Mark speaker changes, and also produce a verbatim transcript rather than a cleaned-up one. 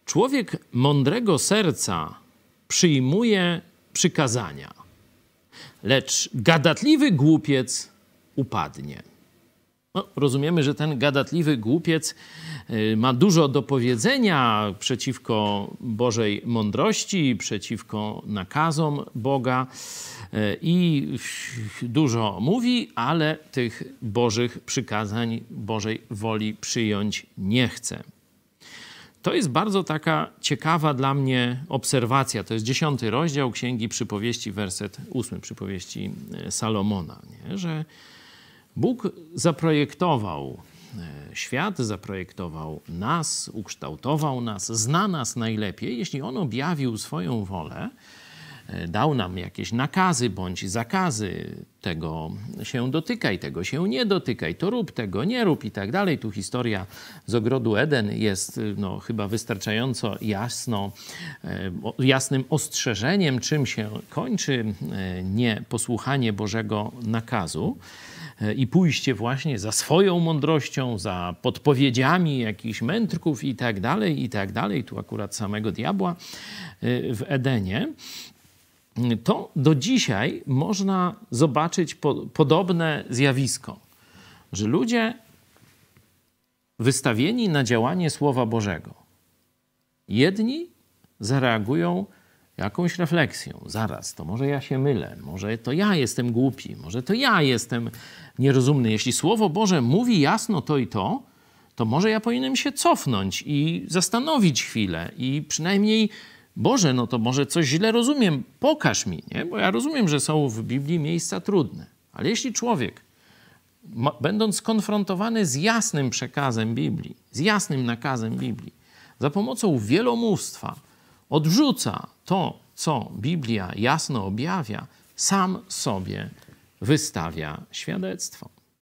Speaker 1: Człowiek mądrego serca przyjmuje przykazania, lecz gadatliwy głupiec upadnie. No, rozumiemy, że ten gadatliwy głupiec ma dużo do powiedzenia przeciwko Bożej mądrości, przeciwko nakazom Boga i dużo mówi, ale tych Bożych przykazań, Bożej woli przyjąć nie chce. To jest bardzo taka ciekawa dla mnie obserwacja. To jest dziesiąty rozdział Księgi Przypowieści, werset ósmy, Przypowieści Salomona, nie? Że Bóg zaprojektował świat, zaprojektował nas, ukształtował nas, zna nas najlepiej. Jeśli On objawił swoją wolę, dał nam jakieś nakazy bądź zakazy, tego się dotykaj, tego się nie dotykaj, to rób, tego nie rób i tak dalej. Tu historia z ogrodu Eden jest no, chyba wystarczająco jasno, jasnym ostrzeżeniem, czym się kończy nieposłuchanie Bożego nakazu i pójście właśnie za swoją mądrością, za podpowiedziami jakichś mędrków i tak dalej, i tak dalej. Tu akurat samego diabła w Edenie. To do dzisiaj można zobaczyć po, podobne zjawisko, że ludzie wystawieni na działanie Słowa Bożego, jedni zareagują jakąś refleksją. Zaraz, to może ja się mylę, może to ja jestem głupi, może to ja jestem nierozumny. Jeśli Słowo Boże mówi jasno to i to, to może ja powinienem się cofnąć i zastanowić chwilę i przynajmniej Boże, no to może coś źle rozumiem, pokaż mi, nie? Bo ja rozumiem, że są w Biblii miejsca trudne. Ale jeśli człowiek, będąc skonfrontowany z jasnym przekazem Biblii, z jasnym nakazem Biblii, za pomocą wielomówstwa odrzuca to, co Biblia jasno objawia, sam sobie wystawia świadectwo.